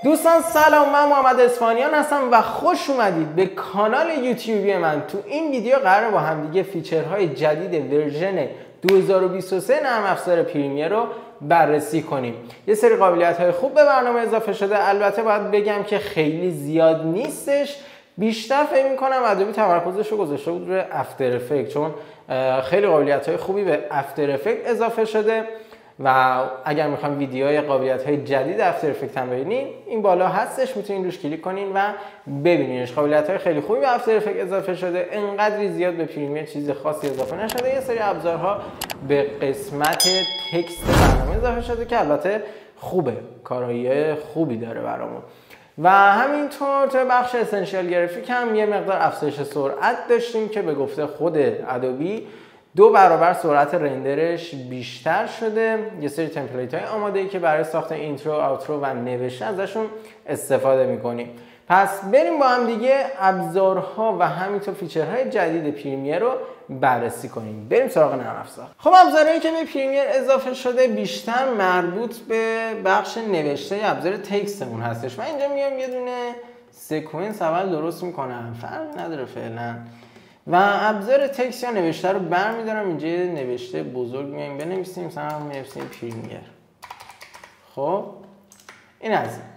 دوستان سلام، من محمد اصفهانیان هستم و خوش اومدید به کانال یوتیوبی من. تو این ویدیو قراره با هم دیگه فیچرهای جدید ورژن 2023 نرم افزار پریمیر رو بررسی کنیم. یه سری قابلیت‌های خوب به برنامه اضافه شده. البته باید بگم که خیلی زیاد نیستش. بیشتر فکر می‌کنم ادوبی تمرکزش رو گذاشته بود روی افتر افکت، چون خیلی قابلیت‌های خوبی به افتر افکت اضافه شده و اگر میخوایم ویدیوهای قابلیت‌های جدید افتر افکت هم ببینین، این بالا هستش، میتونین روش کلیک کنین و ببینینش. قابلیت‌های خیلی خوبی به افتر افکت اضافه شده، انقدری زیاد به پریمیر چیز خاصی اضافه نشده. یه سری ابزارها به قسمت تکست برنامه اضافه شده که البته خوبه، کارایی خوبی داره برامون. و همینطور تو بخش اسنشیال گرافیک هم یه مقدار افزایش سرعت داشتیم که به گفته خود ادوبی 2 برابر سرعت رندرش بیشتر شده. یه سری تمپلیت های آماده‌ای که برای ساخت اینترو، آوترو و نوشته ازشون استفاده میکنیم. پس بریم با هم دیگه ابزارها و همینطور فیچرهای جدید پریمیر رو بررسی کنیم. بریم سراغ نرم افزار. خب ابزارهایی که به پریمیر اضافه شده بیشتر مربوط به بخش نوشته ابزار تکستمون هستش. من اینجا میام یه دونه سکونس اول درست میکنم، فرق نداره فعلا، و ابزار تکست یا نوشته رو برمیدارم. اینجا یه نوشته بزرگ میایم بنویسیم، مثلا می‌نویسیم پریمیر. خب این از این.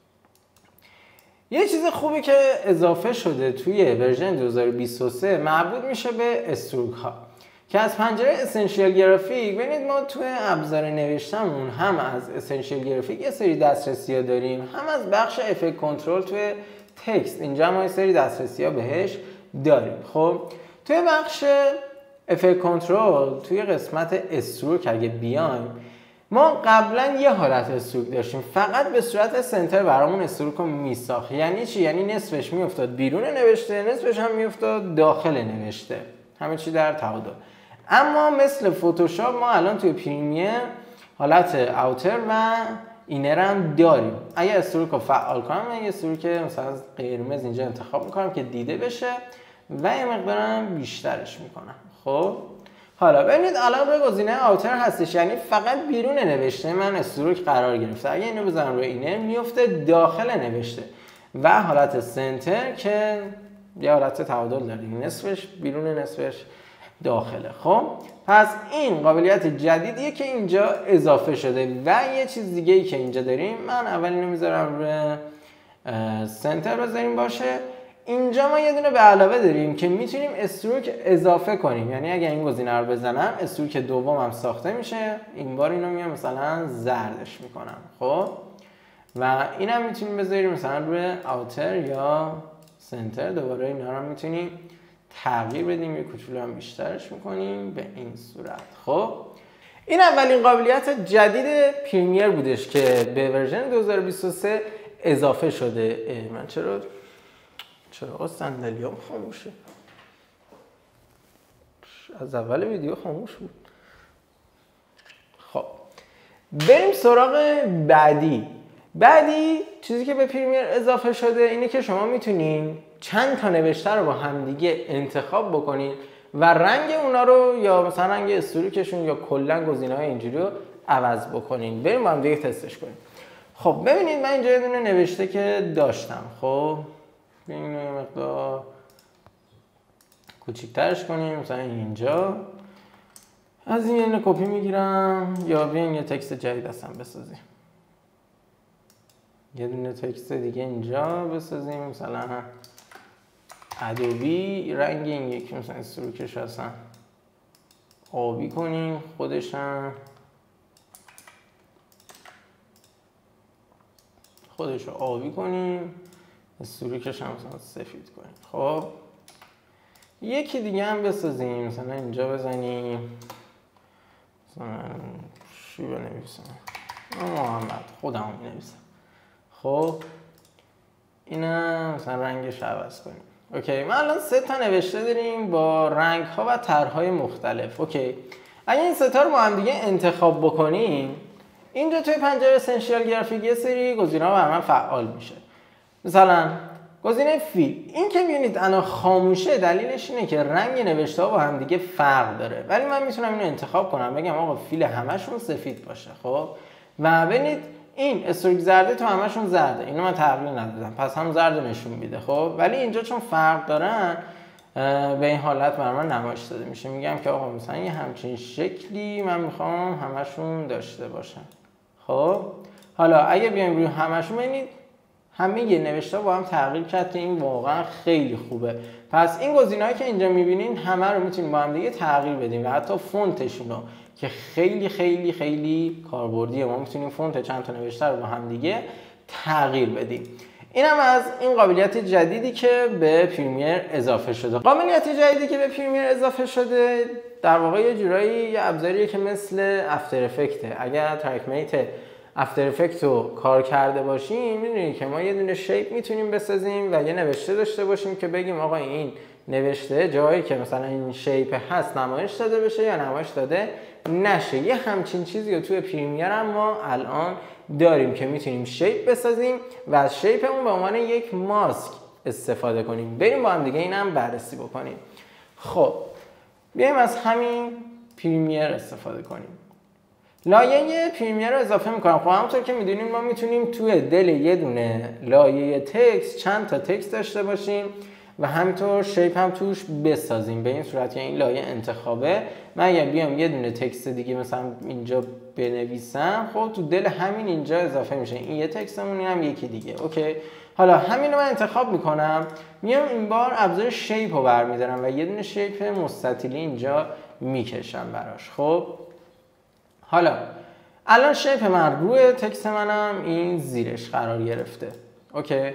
یه چیز خوبی که اضافه شده توی ورژن 2023 مربوط میشه به استروک ها که از پنجره اسنشیال گرافیک. ببینید ما توی ابزار نوشتمون هم از اسنشیال گرافیک یه سری دسترسی‌ها داریم، هم از بخش افکت کنترل توی تکست اینجا ما یه سری دسترسی‌ها بهش داریم. خب توی بخش افکت کنترل توی قسمت استروک اگه بیایم، ما قبلا یه حالت استروک داشتیم، فقط به صورت سنتر برامون استروک رو میساخت. یعنی چی؟ یعنی نصفش میافتاد بیرون نوشته، نصفش هم میافتاد داخل نوشته، همه چی در تعادل. اما مثل فتوشاپ ما الان توی پریمیر حالت اوتر و اینر هم داریم. اگه استروک رو فعال کنم، من یه استروک مثلا قرمز اینجا انتخاب میکنم که دیده بشه و یه مقدارم بیشترش میکنم. خب حالا ببینید الان روی گزینه آوتر هستش، یعنی فقط بیرون نوشته من استروک قرار گرفته. اگه اینو بزنم روی اینر میفته داخل نوشته. و حالت سنتر که یه حالت تعادل داریم، نصفش بیرون نصفش داخله. خب پس این قابلیت جدیدیه که اینجا اضافه شده. و یه چیز دیگه ای که اینجا داریم، من اول اینو میذارم روی سنتر بذاریم باشه. اینجا ما یه دونه به علاوه داریم که میتونیم استروک اضافه کنیم، یعنی اگه این گزینه رو بزنم استروک دومم ساخته میشه. این بار اینو میام مثلا زردش میکنم. خب و اینم میتونیم بذاریم مثلا روی اوتر یا سنتر. دوباره اینا رو میتونیم تغییر بدیم، یه کوچولو هم بیشترش میکنیم به این صورت. خب این اولین قابلیت جدید پریمیر بودش که به ورژن 2023 اضافه شده. من چرا صندلیام خاموشه؟ از اول ویدیو خاموش بود. خب بریم سراغ بعدی چیزی که به پریمیر اضافه شده اینه که شما میتونین چند تا نوشته رو با همدیگه انتخاب بکنین و رنگ اونا رو یا مثلا رنگ استروکشون یا کلا گزینه‌های اینجوری رو عوض بکنین. بریم با هم دیگه تستش کنیم. خب ببینید من اینجا یه دونه نوشته که داشتم. خب اینو یه مقدار کوچیک‌ترش کنیم، مثلا اینجا از این یه کپی میگیرم، یا بیاین یه تکست جدید اصلا بسازیم، یه دونه تکست دیگه اینجا بسازیم، مثلا ادوبی رنگ این یکی مثلا استروکش اصلا آبی کنیم، خودشو آبی کنیم، استروکش هم مثلا سفید کنیم. خب یکی دیگه هم بسازیم، مثلا اینجا بزنیم، مثلا چی بنویسم؟ محمد خودم می‌نویسم. خب اینا مثلا رنگش عوض کنیم. اوکی، ما الان 3 تا نوشته داریم با رنگ ها و طرح‌های مختلف. اوکی، اگه این 3 تا رو با هم دیگه انتخاب بکنیم، اینجا توی پنجره اسنشیال گرافیک یه سری گزینه‌ها برای من فعال میشه. مثلا گزینه فیل، این که می‌بینید الان خاموشه، دلیلش اینه که رنگ نوشته‌ها با هم دیگه فرق داره، ولی من میتونم اینو انتخاب کنم، بگم آقا فیل همشون سفید باشه. خب و ببینید این استروک زرده تو همشون زرده، اینو من تغییر ندادم پس هم زرد نشون میده. خب ولی اینجا چون فرق دارن به این حالت بر من نمایش داده میشه. میگم که آقا مثلا یه همچین شکلی من میخوام همشون داشته باشن. خب حالا اگه بیایم روی همشون ببینید همه یه نوشته با هم تغییر کرد که این واقعا خیلی خوبه. پس این گزینه‌هایی که اینجا میبینین همه رو میتونیم با هم دیگه تغییر بدیم و حتی فونتشون رو که خیلی خیلی خیلی کاربردیه. ما میتونیم فونت چند تا نوشته رو با هم دیگه تغییر بدیم. اینم از این قابلیت جدیدی که به پریمیر اضافه شده. قابلیت جدیدی که به پریمیر اضافه شده در واقع یه جورایی یه ابزاریه که مثل افتر افکته. اگر ترک میت افتر افکت رو کار کرده باشیم میدونید که ما یه دونه شیپ میتونیم بسازیم و یه نوشته داشته باشیم که بگیم آقا این نوشته جایی که مثلا این شیپ هست نمایش داده بشه یا نمایش داده نشه. یه همچین چیزی رو توی پریمیر هم ما الان داریم که میتونیم شیپ بسازیم و از شیپمون به عنوان یک ماسک استفاده کنیم. بریم با هم دیگه اینم بررسی بکنیم. خب بیایم از همین پریمیر استفاده کنیم. لایه پریمیر رو اضافه میکنم. خب همونطور که میدونیم ما میتونیم توی دل یه دونه لایه تکست چند تا تکست داشته باشیم و همینطور شیپ هم توش بسازیم به این صورت که این لایه انتخابه. من اگر بیام یه دونه تکست دیگه مثلا اینجا بنویسم خب تو دل همین اینجا اضافه میشه. این یه تکستمون این هم یکی دیگه. اوکی حالا همین رو من انتخاب میکنم میام این بار ابزار شیپ رو برمیدارم و یه دونه شیپ مستطیلی اینجا میکشم براش. خب حالا الان شیپ من روی تکست منم این زیرش قرار گرفته. اوکی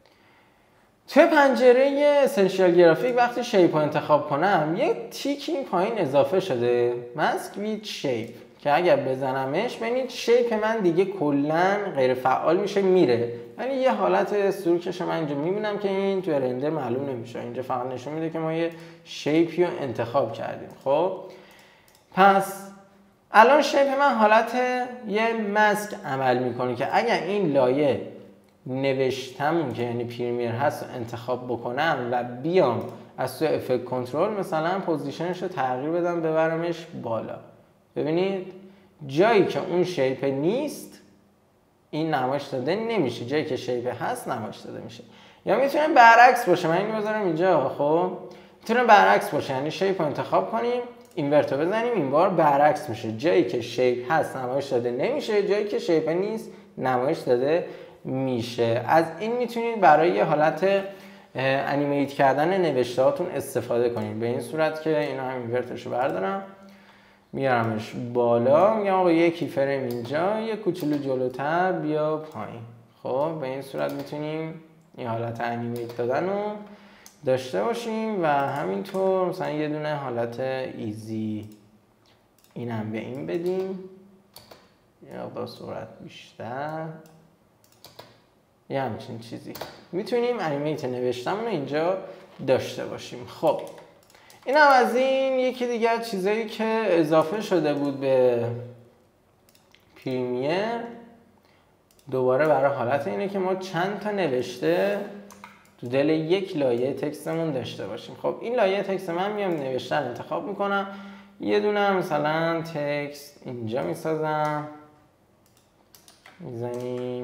توی پنجره اسنشیال گرافیک وقتی شیپ رو انتخاب کنم یه تیک این پایین اضافه شده ماسک ویت شیپ که اگر بزنمش ببینید شیپ من دیگه کلا غیر فعال میشه میره. یعنی یه حالت استروکش من اینجا میبینم که این توی رندر معلوم نمیشه. اینجا فقط نشون میده که ما یه شیپی رو انتخاب کردیم. خب پس الان شیپ من حالت یه ماسک عمل میکنه که اگر این لایه نوشتمون که یعنی پریمیر هست رو انتخاب بکنم و بیام از توی افکت کنترل مثلا پوزیشنش رو تغییر بدم ببرمش بالا، ببینید جایی که اون شیپ نیست این نمایش داده نمیشه، جایی که شیپ هست نمایش داده میشه. یا میتونه برعکس باشه. من اینو بذارم اینجا. خب میتونه برعکس باشه یعنی شیپ رو انتخاب کنیم اینورت رو بزنیم این بار برعکس میشه. جایی که شیپ هست نمایش داده نمیشه، جایی که شیپ نیست نمایش داده میشه. از این میتونید برای یه حالت انیمیت کردن نوشته هاتون استفاده کنید به این صورت که اینو هم اینورتش رو بردارم میارمش بالا میگم آقا یکی فریم اینجا یه کوچولو جلوتر بیا پایین. خب به این صورت میتونیم این حالت انیمیت دادن رو داشته باشیم و همینطور مثلا یه دونه حالت ایزی این هم به این بدیم یه مقدار سرعت بیشتر یه همچین چیزی میتونیم انیمیت نوشتمون رو اینجا داشته باشیم. خب این هم از این. یکی دیگه از چیزایی که اضافه شده بود به پریمیر دوباره برای حالت اینه که ما چند تا نوشته تو دل یک لایه تکستمون داشته باشیم. خب این لایه تکست من میام نوشته رو انتخاب میکنم یه دونه مثلا تکست اینجا میسازم میزنیم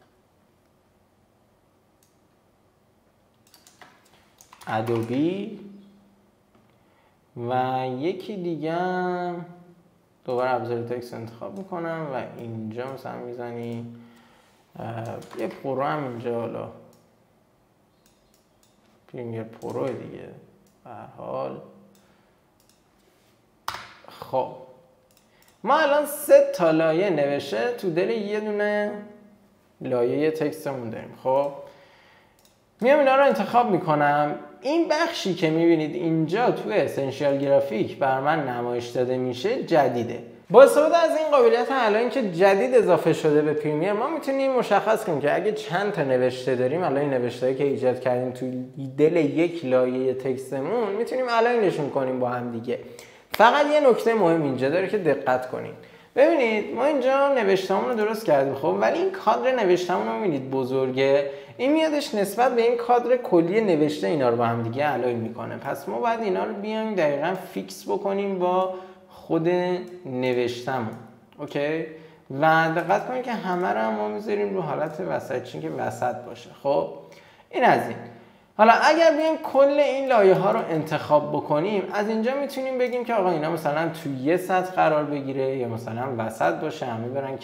ادوبی و یکی دیگه دوباره ابزار تکست انتخاب میکنم و اینجا مثلا میزنیم یه پرو هم اینجا حالا پریمیر پرو دیگه به هر حال. خب ما الان 3 تا لایه نوشته تو دل یه دونه لایه تکستمون داریم. خب میام اینا رو انتخاب میکنم. این بخشی که میبینید اینجا توی اسنشیال گرافیک بر من نمایش داده میشه جدیده. با استفاده از این قابلیت الان که جدید اضافه شده به پریمیر ما میتونیم مشخص کنیم که اگه چند تا نوشته داریم الان این نوشته‌ای که ایجاد کردیم توی دل یک لایه تکستمون میتونیم الاینشون کنیم با هم دیگه. فقط یه نکته مهم اینجا داره که دقت کنید. ببینید ما اینجا نوشته‌مون رو درست کردیم خب ولی این کادر نوشته‌مون رو می‌بینید بزرگه. این میادش نسبت به این کادر کلی نوشته اینا رو با هم دیگه الاین میکنه. پس ما باید اینا رو بیایم دقیقاً فیکس بکنیم با خود نوشتمون. اوکی؟ و دقت کنید که همه رو ما میذاریم رو حالت وسطچین که وسط باشه. خب این از این. حالا اگر بیایم کل این لایه ها رو انتخاب بکنیم، از اینجا میتونیم بگیم که آقا اینا مثلا توی یه سطح قرار بگیره یا مثلا وسط باشه، همه برن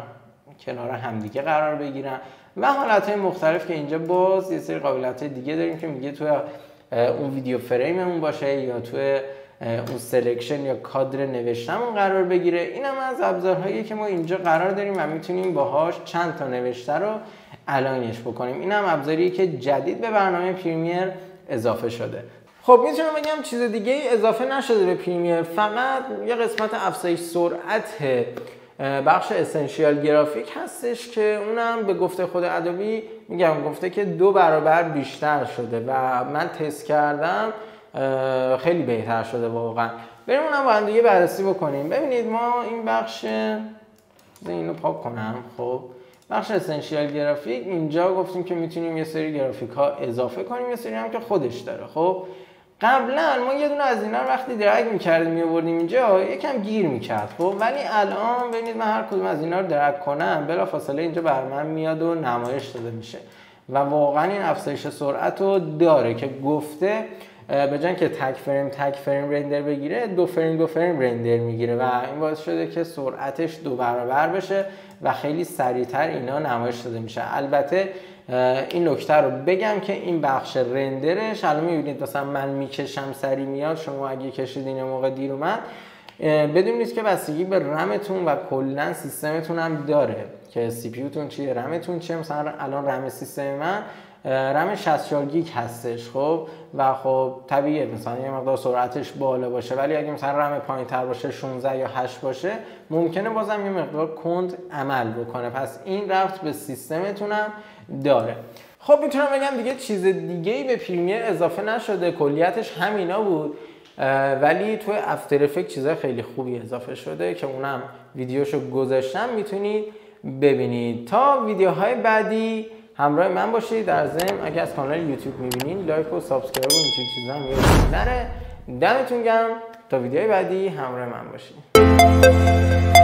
کنار همدیگه قرار بگیرن و حالتهای مختلف که اینجا باز یه سری قابلیت دیگه داریم که میگه توی اون ویدیو فریممون باشه یا توی اون سلکشن یا کادر نوشتمون قرار بگیره. این هم از ابزارهایی که ما اینجا قرار داریم و میتونیم باهاش چند تا نوشته رو الاینش بکنیم. این هم ابزاریه که جدید به برنامه پریمیر اضافه شده. خب میتونم بگم چیز دیگه ای اضافه نشده به پریمیر، فقط یه قسمت افزایش سرعت بخش اسنشیال گرافیک هستش که اونم به گفته خود ادوبی گفته که 2 برابر بیشتر شده و من تست کردم خیلی بهتر شده واقعا. بریم اونم با هم دیگه بررسی بکنیم. ببینید ما این بخش اینو پاک کنم. خب بخش اسنشیال گرافیک اینجا گفتیم که میتونیم یه سری گرافیک ها اضافه کنیم، یه سری هم که خودش داره. خب قبلا ما یه دونه از اینا رو وقتی درگ می‌کردیم می‌آوردیم اینجا یکم گیر می‌کرد. خب ولی الان ببینید من هر کدوم از اینا رو درگ کنم بلافاصله اینجا بر من میاد و نمایش داده میشه و واقعا این افزایش سرعت رو داره که گفته به جای اینکه تک فریم رندر بگیره 2 فریم رندر میگیره و این باعث شده که سرعتش 2 برابر بشه و خیلی سریعتر اینا نمایش داده میشه. البته این نکته رو بگم که این بخش رندرش الان میبینید مثلا من میکشم سری میاد، شما اگه کشیدین این موقع دیر اومد، بدونید که بستگی به رمتون و کلا سیستمتون هم داره که سی پی یوتون چیه، رمتون چیه. مثلا الان رم سیستم من رم 64 گیگ هستش. خب و خب طبیعیه مثلا یه مقدار سرعتش بالا باشه، ولی اگه مثلا رم پایین‌تر باشه 16 یا 8 باشه ممکنه بازم یه مقدار کند عمل بکنه. پس این ربط به سیستمتون هم داره. خب میتونم بگم دیگه چیز دیگه‌ای به پریمیر اضافه نشده، کلیتش همینا بود، ولی توی افتر افکت چیزای خیلی خوبی اضافه شده که اونم ویدیوشو گذاشتم میتونید ببینید. تا ویدیوهای بعدی همراه من باشید. در ضمن اگه از کانال یوتیوب میبینین لایک و سابسکرایب و این چیزا هم یادتون نره. دمتون گرم. تا ویدیوهای بعدی همراه من باشید.